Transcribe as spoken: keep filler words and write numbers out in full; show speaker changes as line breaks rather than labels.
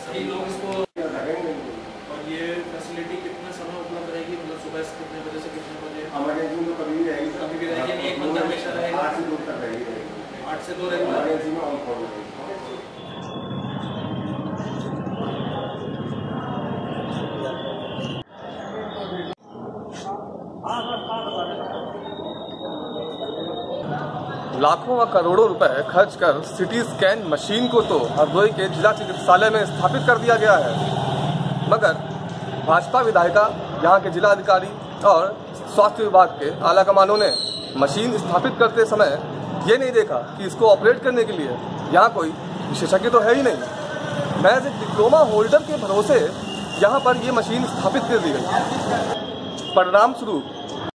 कई लोग इसको लगेंगे। और ये फैसिलिटी कितने समय उपलब्ध रहेगी, मतलब सुबह से कितने बजे से कितने बजे? इमरजेंसी में कभी भी रहेगी, कभी भी रहेगी, एक बंदा हमेशा रहेगा। आठ से दो तक रहेगी, आठ से दो रहेगी इमरजेंसी में ऑन कॉल रहेगी।
लाखों व करोड़ों रुपए खर्च कर सिटी स्कैन मशीन को तो हरदोई के जिला चिकित्सालय में स्थापित कर दिया गया है, मगर भाजपा विधायिका, यहाँ के जिला अधिकारी और स्वास्थ्य विभाग के आला कमानों ने मशीन स्थापित करते समय ये नहीं देखा कि इसको ऑपरेट करने के लिए यहाँ कोई विशेषज्ञ तो है ही नहीं। महज एक डिप्लोमा होल्डर के भरोसे यहाँ पर ये मशीन स्थापित कर दी गई। परिणाम स्वरूप